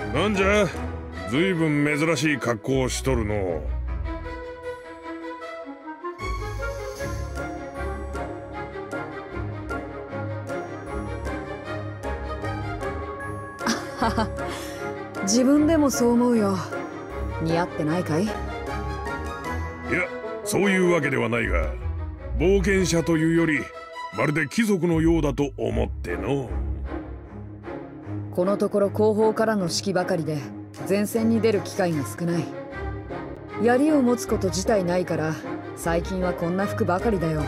なんじゃ、ずいぶん珍しい格好をしとるの。 はは、自分でもそう思うよ。似合ってないかい？いや、 そういうわけではないが、冒険者というよりまるで貴族のようだと思っての。 このところ後方からの指揮ばかりで前線に出る機会が少ない。槍を持つこと自体ないから最近はこんな服ばかりだよ。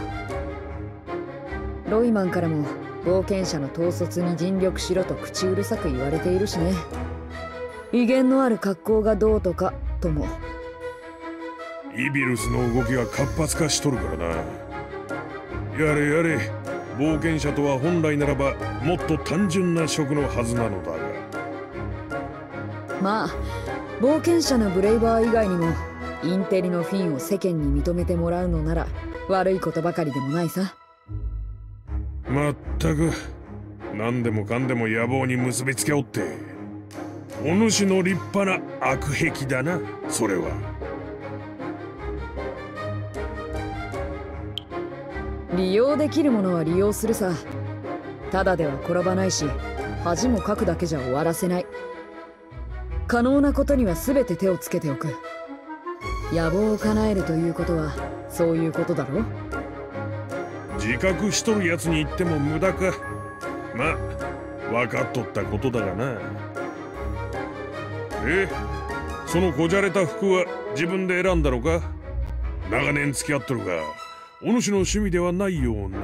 ロイマンからも冒険者の統率に尽力しろと口うるさく言われているしね。威厳のある格好がどうとかとも。 イビルスの動きが活発化しとるからな。やれやれ、冒険者とは本来ならばもっと単純な職のはずなのだが。 まあ冒険者のブレイバー以外にもインテリのフィンを世間に認めてもらうのなら悪いことばかりでもないさ。 まったく、何でもかんでも野望に結びつけおって、お主の立派な悪癖だな、それは。 利用できるものは利用するさ。ただでは転ばないし、恥もかくだけじゃ終わらせない。可能なことには全て手をつけておく。野望を叶えるということはそういうことだろ。 自覚しとるやつに言っても無駄か。まあ分かっとったことだがな。そのこじゃれた服は自分で選んだのか？長年付き合っとるがお主の趣味ではないような。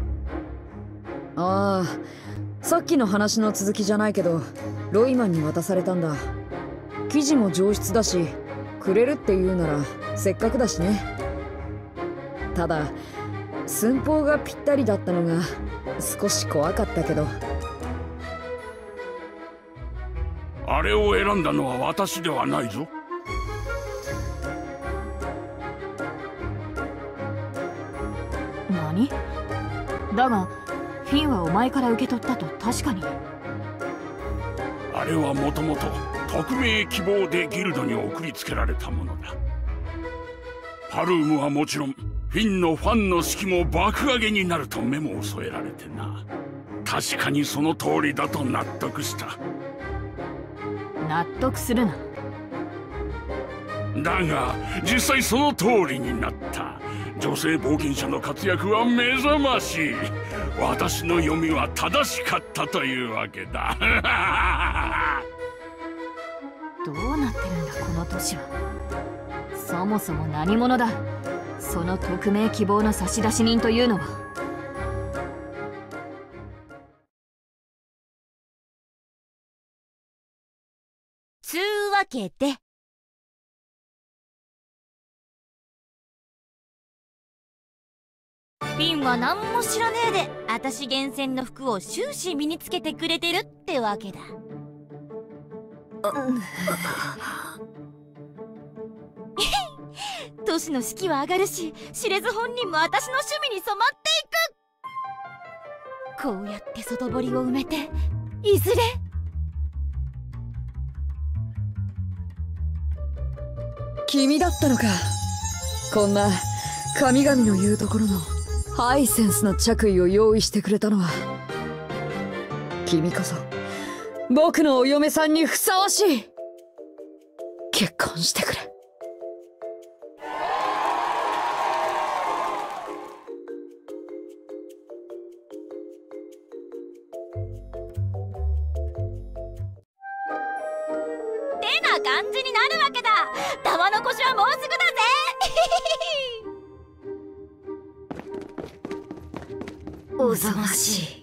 ああ、さっきの話の続きじゃないけどロイマンに渡されたんだ。生地も上質だし、くれるって言うならせっかくだしね。ただ寸法がぴったりだったのが少し怖かったけど。 あれを選んだのは私ではないぞ。 何？だがフィンはお前から受け取ったと確かに。 あれはもともと匿名希望でギルドに送りつけられたものだ。パルームはもちろんフィンのファンの士気も爆上げになるとメモを添えられてな。確かにその通りだと納得した。 納得するな。 だが実際その通りになった。女性冒険者の活躍は目覚ましい。私の読みは正しかったというわけだ。 どうなってるんだこの都市は。そもそも何者だその匿名希望の差出人というのは。 つうわけでフィンは何も知らねえで私厳選の服を終始身につけてくれてるってわけだ。都市の士気は上がるし、知れず本人も私の趣味に染まっていく。こうやって外堀を埋めていずれ。 君だったのか。こんな神々の言うところのハイセンスな着衣を用意してくれたのは。君こそ僕のお嫁さんにふさわしい。結婚してくれ。 てな感じになるわけだ。玉の腰はもうすぐだぜ。 おぞましい。